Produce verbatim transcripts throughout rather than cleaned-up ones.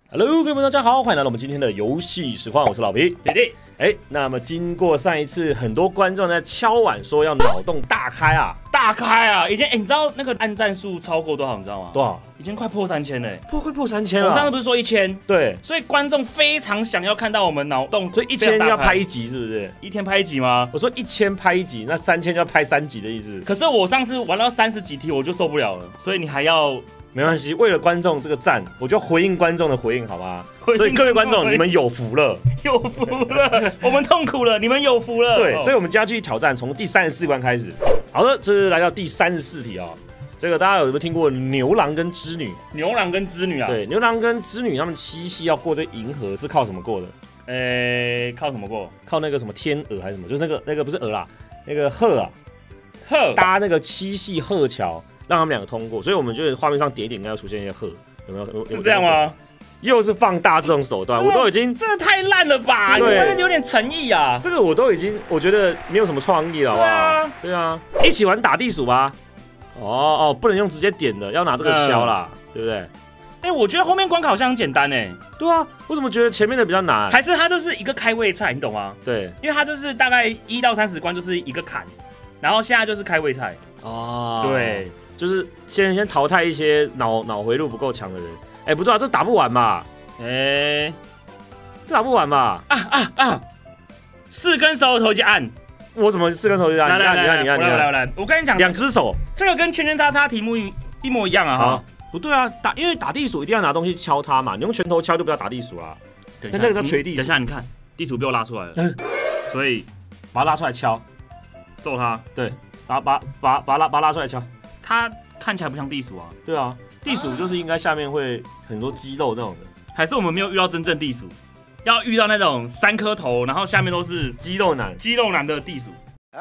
Hello， 各位朋友，大家好，欢迎来到我们今天的游戏实况，我是老皮弟弟。 哎，那么经过上一次，很多观众在敲碗说要脑洞大开啊， 大开啊！以前哎、欸，你知道那个按赞数超过多少？你知道吗？ 多少？ 已经快破三千嘞， 破快破三千了。 我上次不是说一千？ 对， 所以观众非常想要看到我们脑洞， 所以一千要拍一集，是不是？ 一天拍一集吗？ 我说一千拍一集，那三千就要拍三集的意思。 可是我上次玩到三十几题，我就受不了了，所以你还要。 没关系，为了观众这个赞，我就回应观众的回应，好吗？所以各位观众，你们有福了， 有福了，我们痛苦了，你们有福了。 对，所以我们接下去挑战，从第三十四关开始。好的，这是来到第三十四题啊、哦。这个大家有没有听过牛郎跟织女？ 牛郎跟织女啊？ 对，牛郎跟织女他们七夕要过这银河是靠什么过的？ 呃、欸，靠什么过？ 靠那个什么天鹅还是什么？就是那个那个不是鹅啦，那个鹤啊， 鹤搭那个七夕鹤桥。让他们两个通过，所以我们觉得画面上点一点应该要出现一些鹤，有没有？有是这样吗？ 又是放大这种手段，我都已经这太烂了吧？你们有点诚意啊！ 这个我都已经，我觉得没有什么创意了，好不好？对啊，对啊，一起玩打地鼠吧。哦哦，不能用直接点的，要拿这个敲啦，嗯、对不对？ 哎、欸，我觉得后面关卡好像很简单哎。 对啊，我怎么觉得前面的比较难？ 还是它就是一个开胃菜，你懂吗？ 对， 因为它就是大概一到三十关就是一个坎，然后现在就是开胃菜。 哦， 对。 就是先先淘汰一些脑脑回路不够强的人，哎、欸，不对啊，这打不完嘛，哎、欸，这打不完嘛， 啊啊啊！四根手指头去按， 我怎么四根手指按？ 来来来， 你看你看你看， 来来来，我跟你讲， 两只手， 这个跟圈圈叉叉题目一模一样啊哈。 不对啊，打因为打地鼠一定要拿东西敲它嘛，你用拳头敲就不要打地鼠啦。 那那个叫捶地鼠。 等一下你看，地鼠被我拉出来了，嗯、所以把它拉出来敲， 揍它。 对，把把把把拉把它拉出来敲。 它看起来不像地鼠啊， 对啊，地鼠就是应该下面会很多肌肉那种的， 还是我们没有遇到真正地鼠，要遇到那种三颗头，然后下面都是肌肉男、 肌肉男的地鼠。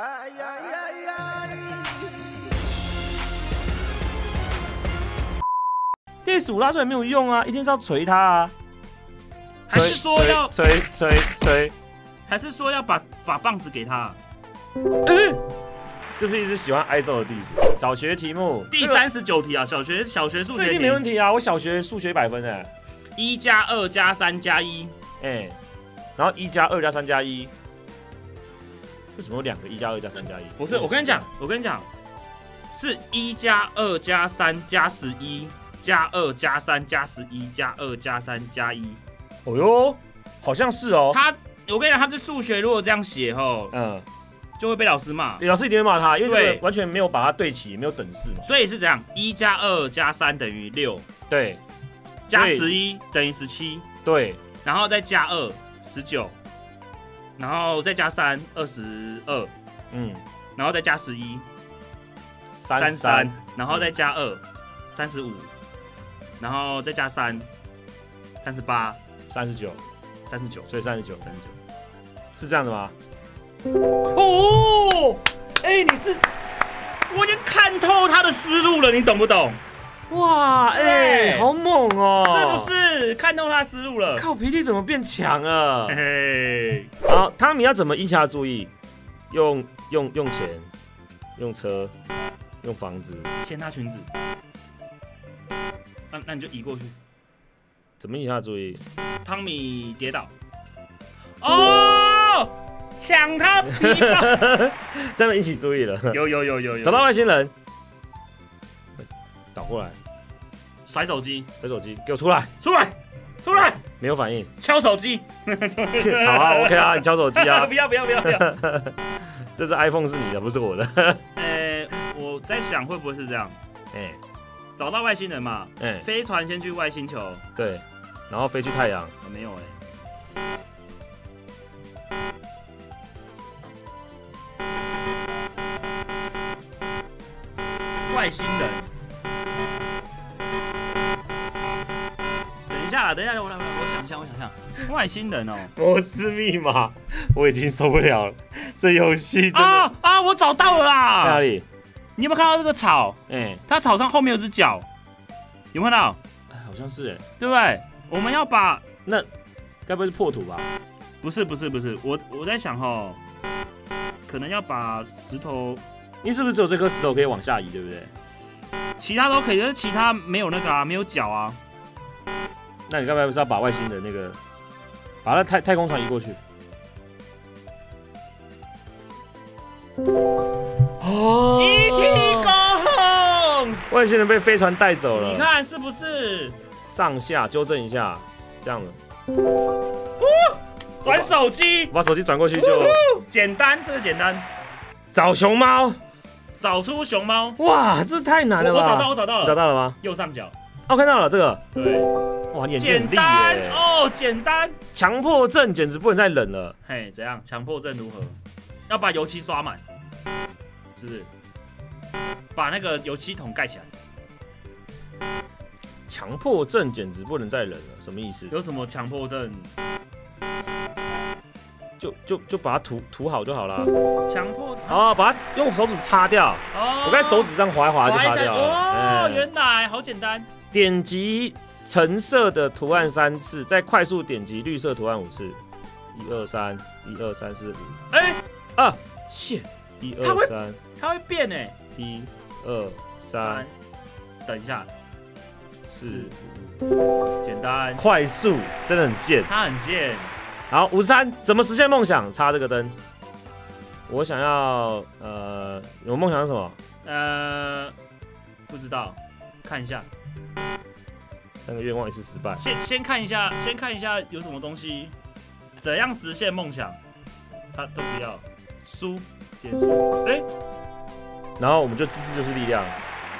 地鼠拉出来没有用啊，一定是要捶它啊， 还是说要捶捶捶， 还是说要把把棒子给他？ 嗯这是一只喜欢挨揍的地鼠。小学题目第三十九题啊，小学小学数学题， 这一定没问题啊！我小学数学一百分哎。 一加二加三加一， 哎，然后一加二加三加一，为什么有两个一加二加三加一？ 不是，我跟你讲，我跟你讲，是一加二加三加十一加二加三加十一加二加三加一。 哦哟，好像是哦。 他，我跟你讲，他这数学如果这样写吼，嗯。就会被老师骂， 老师一定会骂他，因为这个完全没有把它对齐，没有等式嘛。 所以是这样，一加二加三等于六， 对， 加十一等于十七， 对， 然后再加二十九，然后再加三二十二，嗯，然后再加十一三十三，然后再加二三十五，然后再加三三十八， 三十九， 三十九， 所以三十九，三十九，是这样的吗？ 哦，哎、欸，你是，我已经看透他的思路了，你懂不懂？ 哇，哎、欸，好猛哦、 喔，是不是看透他的思路了？ 靠，皮弟怎么变强了？ 嘿嘿， 好，汤米要怎么引起他的注意？用用用钱，用车，用房子， 掀他裙子，那那你就移过去， 怎么引起他的注意？ 汤米跌倒，哦。抢他皮包， 真的引起注意了。 有有有有有， 找到外星人，倒过来， 甩手机， 甩手机，给我出来， 出来，出来， 没有反应， 敲手机。 好啊 ，OK 啊，你敲手机啊。 不要不要不要不要， 这是 iPhone 是你的，不是我的。 呃、欸，我在想会不会是这样？哎、欸，找到外星人嘛，哎、欸，飞船先去外星球， 对，然后飞去太阳， 啊、没有哎、欸。外星人，等一下，等一下，我来，我想想，我想想，外星人哦， 摩斯密码，我已经受不了了，这游戏真的啊啊！我找到了啦！ 在哪里？ 你有没有看到这个草？哎、欸，它草上后面有只脚，有没有看到？ 哎，好像是哎， 对不对？我们要把那，该不会是破土吧？ 不是，不是，不是，我我在想哈，可能要把石头。 你是不是只有这颗石头可以往下移，对不对？ 其他都可以，但是其他没有那个啊，没有脚啊。 那你该不会是要把外星的那个，把那太太空船移过去？ 哦 ，E T go home， 外星人被飞船带走了。 你看是不是？ 上下纠正一下，这样的。 转手机， 把手机转过去就简单，这个简单。 找熊猫， 找出熊猫。 哇，这太难了吧！ 我找到，我找到了。 找到了吗？ 右上角。 哦，看到了这个。 对。 哇，你眼睛很利耶。 哦，简单。 强迫症简直不能再忍了。 嘿，怎样？强迫症如何？要把油漆刷满，是不是？把那个油漆桶盖起来。 强迫症简直不能再忍了，什么意思？ 有什么强迫症？ 就就就把它涂涂好就好了。 强迫哦，把它用手指擦掉。 哦， 我刚才手指这样划一划就擦掉了。 哦，欸、原来好简单。 点击橙色的图案三次，再快速点击绿色图案五次。一二三，一二三四五。哎啊，谢。一二三， 它会变哎。 一二三， 等一下。 四五，简单， 快速，真的很贱。 它很贱。 好，五十三，怎么实现梦想？插这个灯。我想要，呃，我梦想是什么？ 呃，不知道，看一下。 三个愿望一次失败。 先先看一下，先看一下有什么东西，怎样实现梦想？他都不要，输，点输。哎、欸， 然后我们就知识就是力量。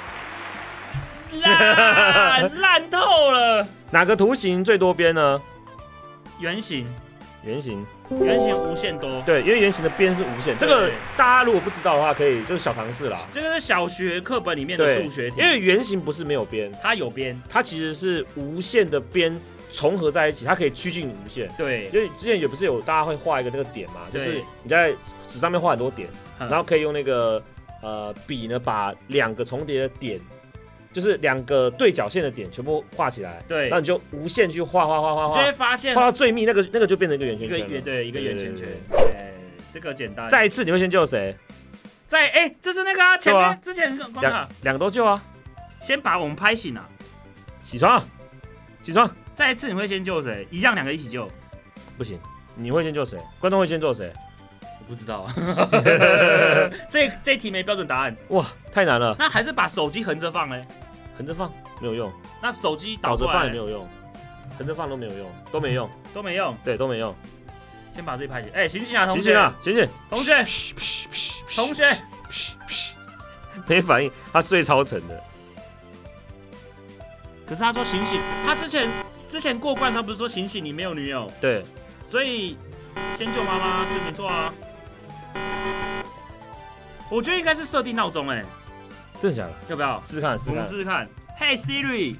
烂烂透了。 哪个图形最多边呢？ 圆形。 圆形， 圆形无限多。 对，因为圆形的边是无限。这个大家如果不知道的话，可以就是小常识啦。 这个是小学课本里面的数学题。 因为圆形不是没有边， 它有边， 它其实是无限的边重合在一起，它可以趋近无限。 对， 因为之前也不是有大家会画一个那个点嘛，就是你在纸上面画很多点，然后可以用那个呃笔呢把两个重叠的点。就是两个对角线的点全部画起来， 对， 然后你就无限去画画画画画， 就会发现画到最密，那个那个就变成一个圆圈圈了， 一个对一个圆圈圈，哎，这个简单。 再一次你会先救谁？ 再哎，这是那个啊，前面之前关卡两个都救啊， 先把我们拍醒啊， 起床，起床。 再一次你会先救谁？一样两个一起救， 不行，你会先救谁？观众会先救谁？ 我不知道，这这题没标准答案， 哇，太难了。 那还是把手机横着放嘞。 横着放没有用， 那手机倒着放也没有用，横着放都没有用，都没用， 都没用， 对，都没用。 先把这拍醒，哎，醒醒啊，同学， 醒醒啊，醒醒， 同学，同学， 没反应，他睡超沉的。 可是他说醒醒，他之前之前过关，他不是说醒醒你没有女友？ 对， 所以先救妈妈，对，没错啊。我觉得应该是设定闹钟，哎。 真的假的？ 要不要试试看？试试看。 我们试试看。Hey Siri，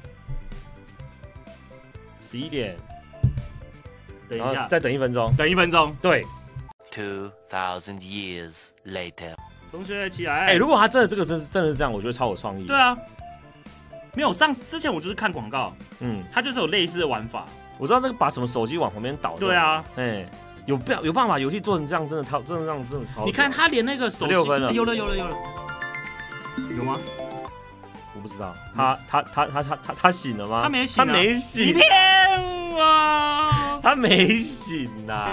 十一点。 等一下， 再等一分钟。 等一分钟。 对。 Two thousand years later。 同学起来。 哎，如果他真的这个真是真的是这样，我觉得超有创意。 对啊。没有上之前我就是看广告，嗯，它就是有类似的玩法。 我知道这个把什么手机往旁边倒。 对啊。 哎，有办有办法游戏做成这样，真的超真的让真的超。 你看他连那个手机。 十六分了。 有了有了有了。有吗？ 我不知道，他他他他他他他醒了吗？ 他没醒、啊， 他没醒。 你骗我！ 他没醒呐、啊。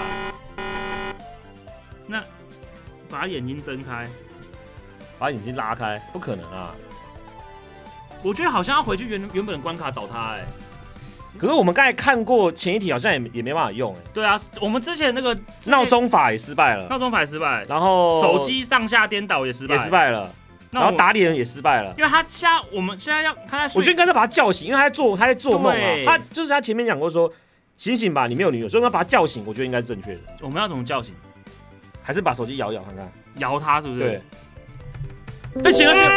那把眼睛睁开， 把眼睛拉开，不可能啊！ 我觉得好像要回去原原本的关卡找他哎、欸。 可是我们刚才看过前一题，好像也也没办法用哎、欸。 对啊，我们之前那个闹钟法也失败了， 闹钟法也失败， 然后手机上下颠倒也失败， 也失败了。然后打脸也失败了， 因为他现在我们现在要他在睡， 我觉得应该是把他叫醒，因为他在做他在做梦啊。他就是他前面讲过说醒醒吧，你没有女友，所以我们要把他叫醒，我觉得应该是正确的。 我们要怎么叫醒？ 还是把手机摇一摇看看， 摇他是不是？ 对。哎，醒了醒了！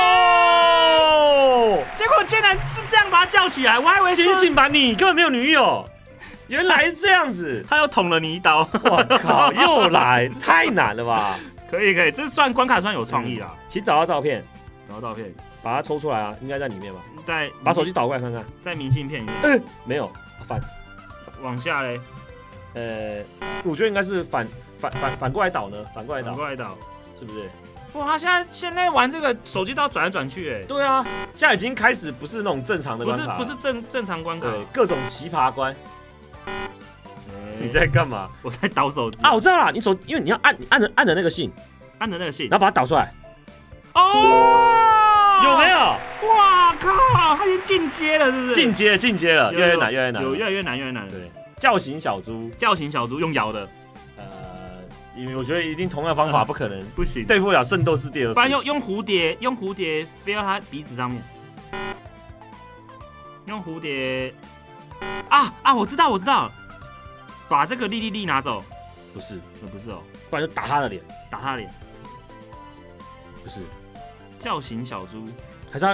哇！ 结果竟然是这样把他叫起来，我还以为醒醒吧，你根本没有女友。原来是这样子， 他又捅了你一刀。 我靠，又来，太难了吧？ 可以可以，这算关卡算有创意啦。 请找到照片， 找到照片， 把它抽出来啊，应该在里面吧？ 在把手机倒过来看看， 在明信片里面。 嗯，没有，反往下嘞。 呃，我觉得应该是反反反反过来倒呢，反过来倒， 反过来倒， 是不是？ 哇，现在现在玩这个手机都要转来转去，哎， 对啊，现在已经开始不是那种正常的不是关卡， 不是正正常关卡， 对，各种奇葩关。你在干嘛？ 我在导手机啊，我知道了，你手因为你要按你按着按着那个信， 按着那个信， 然后把它导出来。 哦， 有没有？ 哇靠，它已经进阶了，是不是？ 进阶了，进阶了，越来越难，越来越难， 有越来越难，越来越难。 对，叫醒小猪， 叫醒小猪用摇的。 呃，因为我觉得一定同样方法不可能， 不行， 对付了圣斗士第二次。 不然用用蝴蝶，用蝴蝶飞到他鼻子上面，用蝴蝶啊啊！我知道，我知道，把这个莉莉莉拿走。 不是， 不是哦， 不然就打他的脸， 打他的脸。 不是， 叫醒小猪， 还是他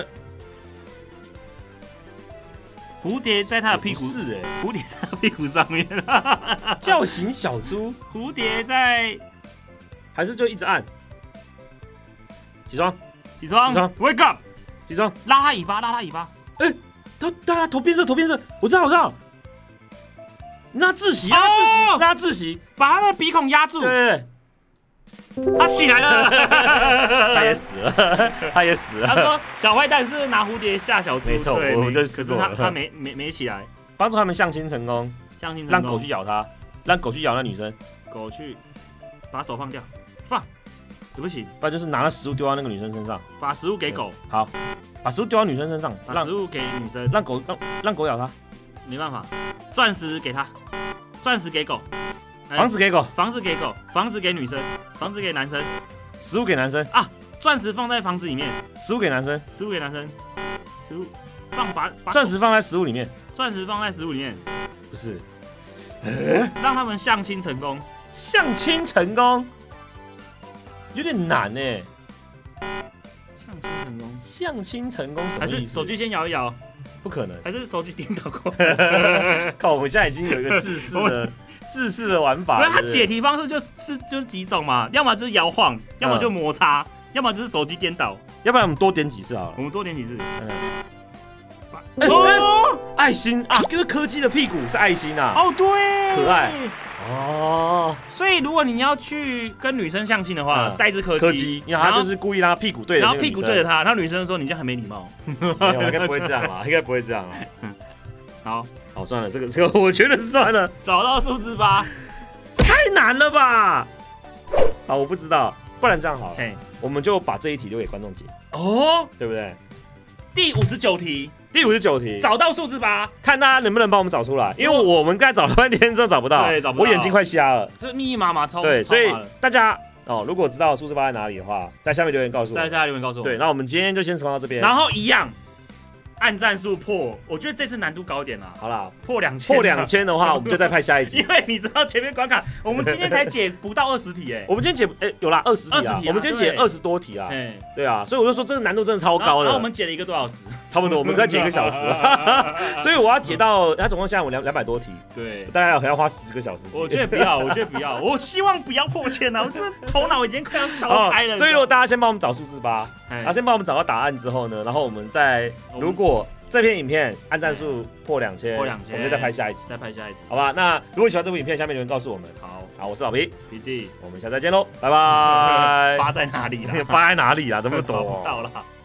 蝴蝶在他的屁股， 是哎， 蝴蝶在他屁股上面， 叫醒小猪， 蝴蝶在， 还是就一直按，起床， 起床， 起床 ，wake up， 起床， 拉他尾巴，拉他尾巴， 哎，他他头变色，头变色，我知道，我知道，让他窒息，让他窒息，让他窒息， 把他的鼻孔压住， 对对对。 他起来了， 他也死了，他也死了。 他说：“小坏蛋是不是拿蝴蝶吓小猪？” 没错，我们就试过了。 可是他他没没没起来， 帮助他们相亲成功， 相亲成功，让狗去咬他，让狗去咬那女生， 狗去把手放掉，放，对不起， 不然就是拿了食物丢到那个女生身上， 把食物给狗， 好，把食物丢到女生身上， 把食物给女生， 让狗让让狗咬他， 没办法，钻石给他，钻石给狗。 房子给狗， 房子给狗，房子给女生，房子给男生， 食物给男生啊！钻石放在房子里面， 食物给男生， 食物给男生，食物放把把钻石放在食物里面， 钻石放在食物里面， 不是， 让他们相亲成功， 相亲成功，有点难呢。 相亲成功， 相亲成功什么还是手机先摇一摇？ 不可能， 还是手机颠倒过来？靠，我们现在已经有一个自私的。自式的玩法， 不是它解题方式就是就是几种嘛，要么就是摇晃，要么就摩擦，嗯、要么就是手机颠倒， 要不然我们多点几次好了。 我们多点几次。嗯、 欸哦，爱心啊，因为柯基的屁股是爱心啊。 哦，对， 可爱。哦， 所以如果你要去跟女生相亲的话，带只柯基， 柯基，然后他就是故意让他屁股对着， 然后屁股对着他，然后女生说你这样很没礼貌。 没有，应该不会这样啦，应该不会这样啦。 好。 好，算了，这个这个我觉得是算了。 找到数字八， 这太难了吧？好，我不知道，不然这样好了，我们就把这一题留给观众解哦，对不对？ 第五十九题， 第五十九题， 找到数字八， 看大家能不能帮我们找出来，因为我们刚才找了半天都找不到， 对，找不到， 我眼睛快瞎了， 这密密麻麻超对，所以大家哦，如果知道数字八在哪里的话，在下面留言告诉我， 在下面留言告诉我。 对，那我们今天就先从到这边， 然后一样。按赞数破，我觉得这次难度高一点啦。 好啦， 破两千， 破两千的话，我们就再拍下一集。 因为你知道前面关卡，我们今天才解不到二十题哎。 我们今天解哎有啦二十题啊，我们今天解二十多题啊。对啊，所以我就说这个难度真的超高的。 然后我们解了一个多小时， 差不多，我们再解一个小时。所以我要解到，它总共现在我两两百多题， 对， 大概要花十个小时。 我觉得不要，我觉得不要，我希望不要破千啊！我真的头脑已经快要烧开了。 所以如果大家先帮我们找数字八，然后先帮我们找到答案之后呢，然后我们再如果。这片影片按赞数破两千， 破两千， 我们就再拍下一集， 再拍下一集， 好吧？那如果喜欢这部影片，下面留言告诉我们。 好， 好，我是老皮， 皮弟， 我们下次再见喽，拜拜。 八在哪里啦？ 八在哪里啦？这么多， 找不到了。